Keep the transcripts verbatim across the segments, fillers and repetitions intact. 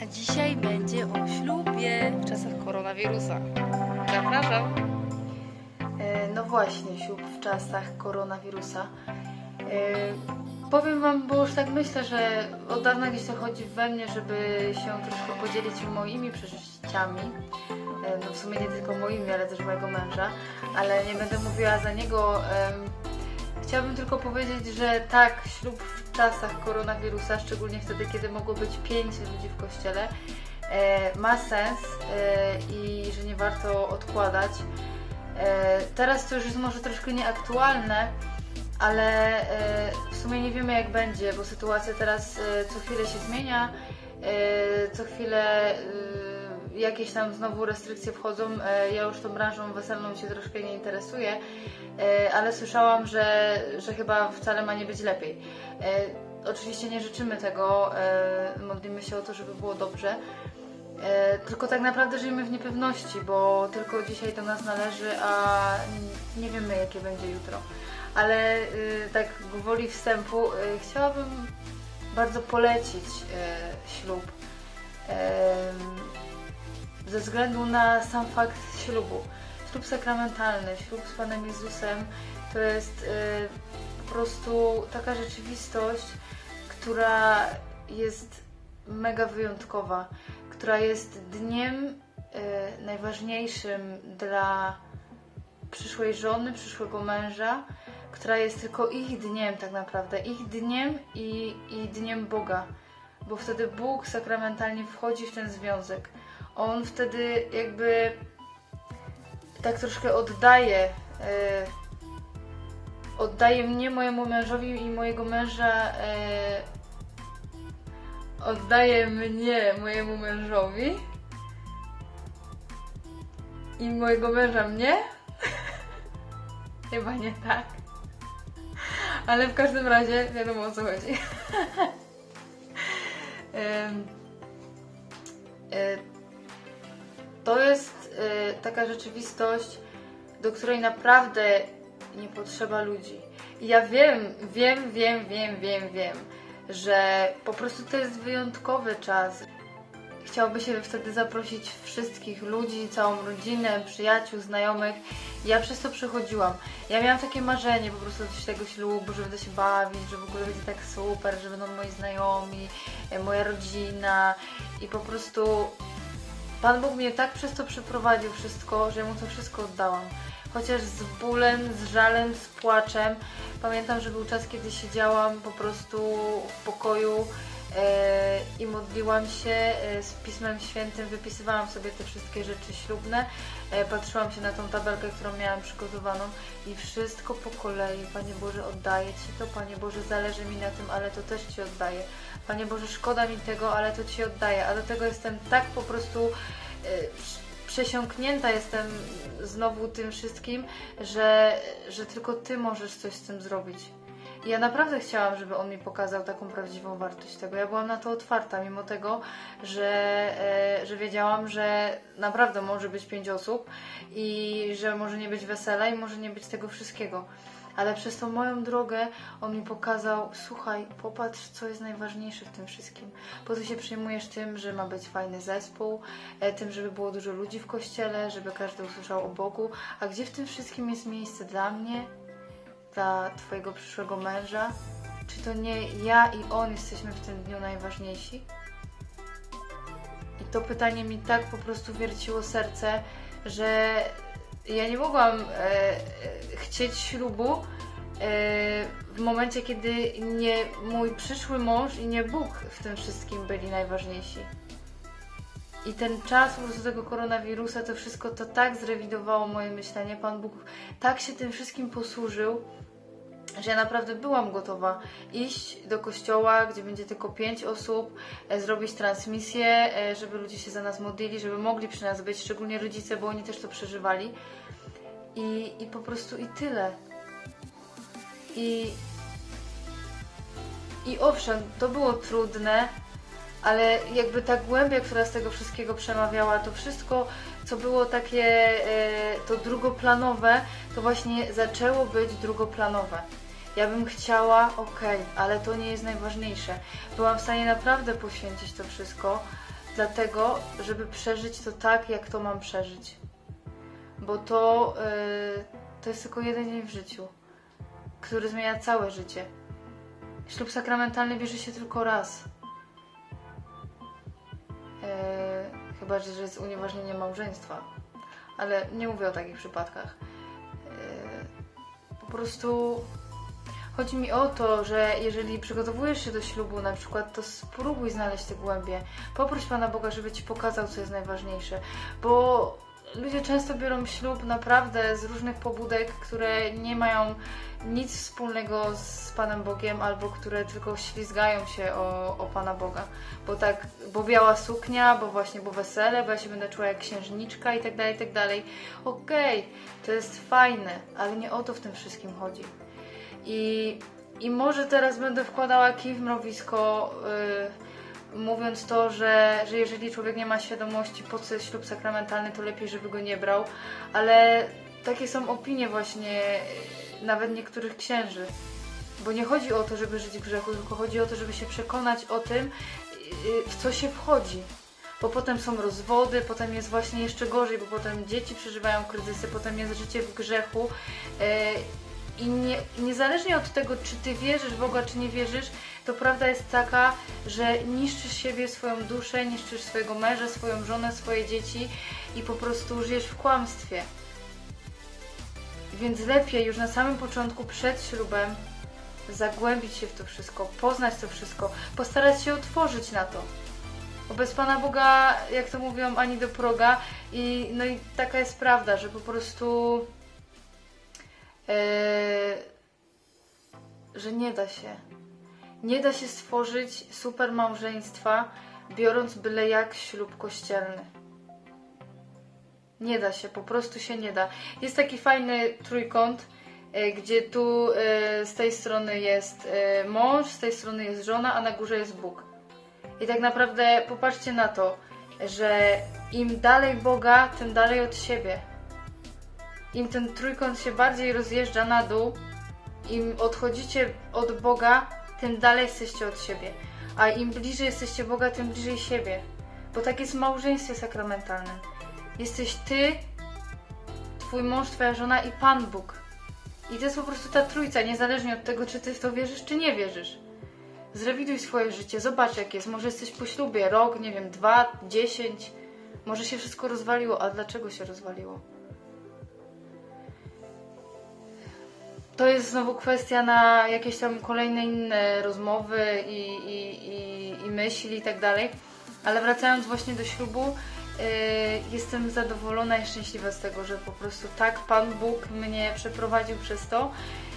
dzisiaj będzie o ślubie w czasach koronawirusa. Zapraszam. E, no właśnie, ślub w czasach koronawirusa. E, powiem Wam, bo już tak myślę, że od dawna gdzieś to chodzi we mnie, żeby się troszkę podzielić moimi przeżyciami. E, no w sumie nie tylko moimi, ale też mojego męża, ale nie będę mówiła za niego. E, Chciałabym tylko powiedzieć, że tak, ślub w czasach koronawirusa, szczególnie wtedy, kiedy mogło być pięć ludzi w kościele, e, ma sens e, i że nie warto odkładać. E, teraz to już jest może troszkę nieaktualne, ale e, w sumie nie wiemy, jak będzie, bo sytuacja teraz e, co chwilę się zmienia, e, co chwilę e, jakieś tam znowu restrykcje wchodzą. E, ja już tą branżą weselną się troszkę nie interesuję, e, ale słyszałam, że, że chyba wcale ma nie być lepiej. E, oczywiście nie życzymy tego, e, modlimy się o to, żeby było dobrze. E, tylko tak naprawdę żyjemy w niepewności, bo tylko dzisiaj do nas należy, a nie wiemy, jakie będzie jutro. Ale e, tak gwoli wstępu e, chciałabym bardzo polecić e, ślub. E, ze względu na sam fakt ślubu. Ślub sakramentalny, ślub z Panem Jezusem to jest e, po prostu taka rzeczywistość, która jest mega wyjątkowa, która jest dniem e, najważniejszym dla przyszłej żony, przyszłego męża, która jest tylko ich dniem tak naprawdę, ich dniem i, i dniem Boga, bo wtedy Bóg sakramentalnie wchodzi w ten związek. On wtedy jakby tak troszkę oddaje, e, oddaje mnie mojemu mężowi i mojego męża e, oddaje mnie mojemu mężowi i mojego męża mnie. Chyba nie tak. Ale w każdym razie wiadomo, o co chodzi. e, e, To jest y, taka rzeczywistość, do której naprawdę nie potrzeba ludzi. I ja wiem, wiem, wiem, wiem, wiem, wiem, że po prostu to jest wyjątkowy czas. Chciałoby się wtedy zaprosić wszystkich ludzi, całą rodzinę, przyjaciół, znajomych. Ja przez to przechodziłam. Ja miałam takie marzenie po prostu z tego ślubu, że będę się bawić, że w ogóle będzie tak super, że będą moi znajomi, moja rodzina i po prostu Pan Bóg mnie tak przez to przeprowadził wszystko, że mu to wszystko oddałam. Chociaż z bólem, z żalem, z płaczem. Pamiętam, że był czas, kiedy siedziałam po prostu w pokoju e, i modliłam się e, z Pismem Świętym, wypisywałam sobie te wszystkie rzeczy ślubne, e, patrzyłam się na tą tabelkę, którą miałam przygotowaną i wszystko po kolei. Panie Boże, oddaję Ci to, Panie Boże, zależy mi na tym, ale to też Ci oddaję. Panie Boże, szkoda mi tego, ale to Ci oddaję. A do tego jestem tak po prostu e, przesiąknięta jestem znowu tym wszystkim, że, że tylko Ty możesz coś z tym zrobić. I ja naprawdę chciałam, żeby on mi pokazał taką prawdziwą wartość tego. Ja byłam na to otwarta, mimo tego, że, e, że wiedziałam, że naprawdę może być pięć osób i że może nie być wesela i może nie być tego wszystkiego. Ale przez tą moją drogę on mi pokazał, słuchaj, popatrz, co jest najważniejsze w tym wszystkim. Po co się przejmujesz tym, że ma być fajny zespół, tym, żeby było dużo ludzi w kościele, żeby każdy usłyszał o Bogu, a gdzie w tym wszystkim jest miejsce dla mnie, dla Twojego przyszłego męża? Czy to nie ja i on jesteśmy w tym dniu najważniejsi? I to pytanie mi tak po prostu wierciło serce, że ja nie mogłam e, chcieć ślubu e, w momencie, kiedy nie mój przyszły mąż i nie Bóg w tym wszystkim byli najważniejsi. I ten czas po prostu tego koronawirusa, to wszystko to tak zrewidowało moje myślenie. Pan Bóg tak się tym wszystkim posłużył, że ja naprawdę byłam gotowa iść do kościoła, gdzie będzie tylko pięć osób, e, zrobić transmisję, e, żeby ludzie się za nas modlili, żeby mogli przy nas być, szczególnie rodzice, bo oni też to przeżywali. I, i po prostu i tyle. I, I owszem, to było trudne, ale jakby ta głębia, która z tego wszystkiego przemawiała, to wszystko, co było takie e, to drugoplanowe, to właśnie zaczęło być drugoplanowe. Ja bym chciała, okej, okay, ale to nie jest najważniejsze. Byłam w stanie naprawdę poświęcić to wszystko, dlatego, żeby przeżyć to tak, jak to mam przeżyć. Bo to, yy, to jest tylko jeden dzień w życiu, który zmienia całe życie. Ślub sakramentalny bierze się tylko raz. Yy, chyba, że jest unieważnienie małżeństwa. Ale nie mówię o takich przypadkach. Yy, po prostu chodzi mi o to, że jeżeli przygotowujesz się do ślubu na przykład, to spróbuj znaleźć te głębie. Poproś Pana Boga, żeby Ci pokazał, co jest najważniejsze. Bo ludzie często biorą ślub naprawdę z różnych pobudek, które nie mają nic wspólnego z Panem Bogiem, albo które tylko ślizgają się o, o Pana Boga. Bo tak, bo biała suknia, bo właśnie, bo wesele, bo ja się będę czuła jak księżniczka i tak dalej, i tak dalej. Okej, okay, to jest fajne, ale nie o to w tym wszystkim chodzi. I, i może teraz będę wkładała kij w mrowisko, yy, mówiąc to, że, że jeżeli człowiek nie ma świadomości, po co jest ślub sakramentalny, to lepiej, żeby go nie brał, ale takie są opinie właśnie nawet niektórych księży. Bo nie chodzi o to, żeby żyć w grzechu, tylko chodzi o to, żeby się przekonać o tym, w co się wchodzi. Bo potem są rozwody, potem jest właśnie jeszcze gorzej, bo potem dzieci przeżywają kryzysy, potem jest życie w grzechu. I nie, niezależnie od tego, czy Ty wierzysz w Boga, czy nie wierzysz, to prawda jest taka, że niszczysz siebie, swoją duszę, niszczysz swojego męża, swoją żonę, swoje dzieci i po prostu żyjesz w kłamstwie. Więc lepiej już na samym początku, przed ślubem, zagłębić się w to wszystko, poznać to wszystko, postarać się otworzyć na to. Bo bez Pana Boga, jak to mówią, ani do proga. I, no i taka jest prawda, że po prostu... Yy, że nie da się. Nie da się stworzyć super małżeństwa, biorąc byle jak ślub kościelny. Nie da się, po prostu się nie da. Jest taki fajny trójkąt, yy, gdzie tu yy, z tej strony jest yy, mąż, z tej strony jest żona, a na górze jest Bóg. I tak naprawdę popatrzcie na to, że im dalej Boga, tym dalej od siebie. Im ten trójkąt się bardziej rozjeżdża na dół, im odchodzicie od Boga, tym dalej jesteście od siebie. A im bliżej jesteście Boga, tym bliżej siebie. Bo tak jest w małżeństwie sakramentalnym. Jesteś Ty, Twój mąż, Twoja żona i Pan Bóg. I to jest po prostu ta trójca, niezależnie od tego, czy Ty w to wierzysz, czy nie wierzysz. Zrewiduj swoje życie, zobacz jak jest. Może jesteś po ślubie rok, nie wiem, dwa, dziesięć. Może się wszystko rozwaliło. A dlaczego się rozwaliło? To jest znowu kwestia na jakieś tam kolejne inne rozmowy i, i, i, i myśli i tak dalej. Ale wracając właśnie do ślubu, yy, jestem zadowolona i szczęśliwa z tego, że po prostu tak Pan Bóg mnie przeprowadził przez to.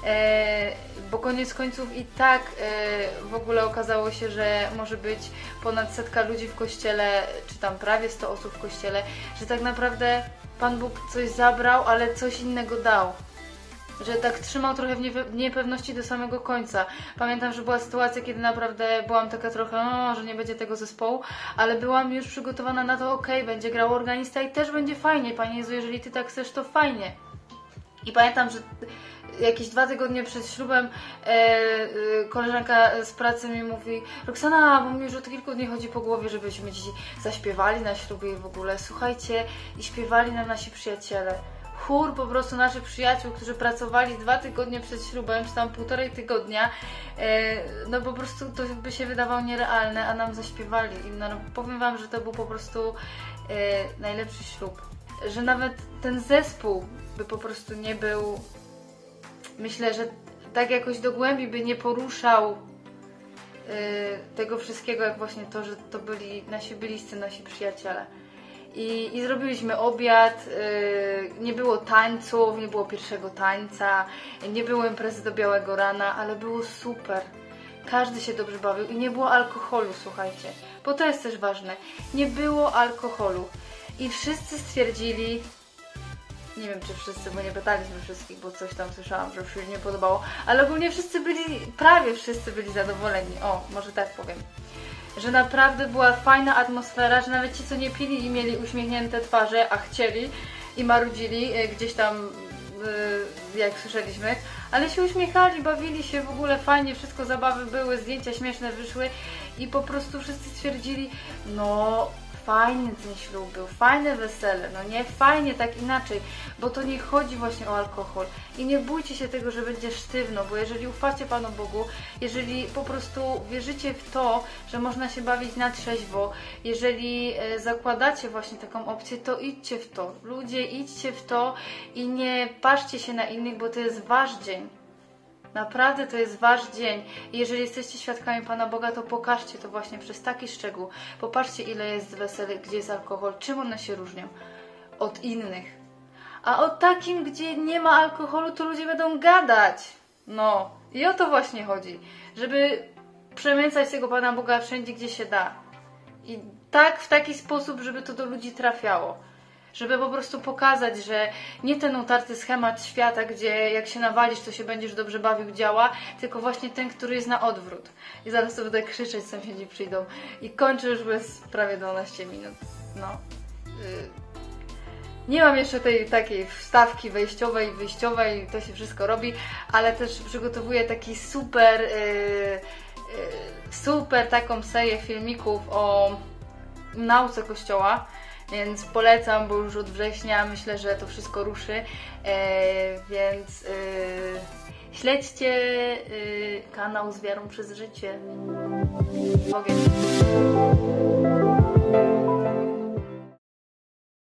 E, bo koniec końców i tak e, w ogóle okazało się, że może być ponad setka ludzi w kościele, czy tam prawie sto osób w kościele, że tak naprawdę Pan Bóg coś zabrał, ale coś innego dał. Że tak trzymał trochę w niepe- niepewności do samego końca. Pamiętam, że była sytuacja, kiedy naprawdę byłam taka trochę, no, że nie będzie tego zespołu, ale byłam już przygotowana na to, okej, okay, będzie grał organista i też będzie fajnie, Panie Jezu, jeżeli Ty tak chcesz, to fajnie. I pamiętam, że jakieś dwa tygodnie przed ślubem e, e, koleżanka z pracy mi mówi: Roxana, bo mi już od kilku dni chodzi po głowie, żebyśmy dziś zaśpiewali na ślubie i w ogóle. Słuchajcie, i śpiewali nam nasi przyjaciele. Chór po prostu naszych przyjaciół, którzy pracowali dwa tygodnie przed ślubem, czy tam półtorej tygodnia, e, no po prostu to by się wydawało nierealne, a nam zaśpiewali. I no, no, powiem Wam, że to był po prostu e, najlepszy ślub. Że nawet ten zespół by po prostu nie był, myślę, że tak jakoś do głębi by nie poruszał yy, tego wszystkiego, jak właśnie to, że to byli nasi bliscy, nasi przyjaciele. I, i zrobiliśmy obiad, yy, nie było tańców, nie było pierwszego tańca, nie było imprezy do białego rana, ale było super. Każdy się dobrze bawił i nie było alkoholu, słuchajcie, bo to jest też ważne. Nie było alkoholu. I wszyscy stwierdzili, nie wiem czy wszyscy, bo nie pytaliśmy wszystkich, bo coś tam słyszałam, że już się nie podobało, ale ogólnie wszyscy byli, prawie wszyscy byli zadowoleni, o, może tak powiem. Że naprawdę była fajna atmosfera, że nawet ci, co nie pili i mieli uśmiechnięte twarze, a chcieli i marudzili gdzieś tam, jak słyszeliśmy, ale się uśmiechali, bawili się w ogóle fajnie, wszystko zabawy były, zdjęcia śmieszne wyszły i po prostu wszyscy stwierdzili, no fajny ten ślub był, fajne wesele, no nie, fajnie tak inaczej, bo to nie chodzi właśnie o alkohol i nie bójcie się tego, że będzie sztywno, bo jeżeli ufacie Panu Bogu, jeżeli po prostu wierzycie w to, że można się bawić na trzeźwo, jeżeli e, zakładacie właśnie taką opcję, to idźcie w to, ludzie, idźcie w to i nie patrzcie się na innych, bo to jest Wasz dzień. Naprawdę to jest Wasz dzień. I jeżeli jesteście świadkami Pana Boga, to pokażcie to właśnie przez taki szczegół. Popatrzcie, ile jest wesel, gdzie jest alkohol, czym one się różnią od innych. A o takim, gdzie nie ma alkoholu, to ludzie będą gadać. No, i o to właśnie chodzi. Żeby przemycać tego Pana Boga wszędzie, gdzie się da. I tak, w taki sposób, żeby to do ludzi trafiało. Żeby po prostu pokazać, że nie ten utarty schemat świata, gdzie jak się nawalisz, to się będziesz dobrze bawił, działa, tylko właśnie ten, który jest na odwrót. I zaraz to będę krzyczeć, sąsiedzi przyjdą. I kończę już bez prawie dwanaście minut. No. Yy. Nie mam jeszcze tej takiej wstawki wejściowej, wyjściowej, to się wszystko robi, ale też przygotowuję taki super, yy, yy, super taką serię filmików o nauce Kościoła. Więc polecam, bo już od września myślę, że to wszystko ruszy, e, więc e, śledźcie e, kanał Z Wiarą przez Życie. Bogiem.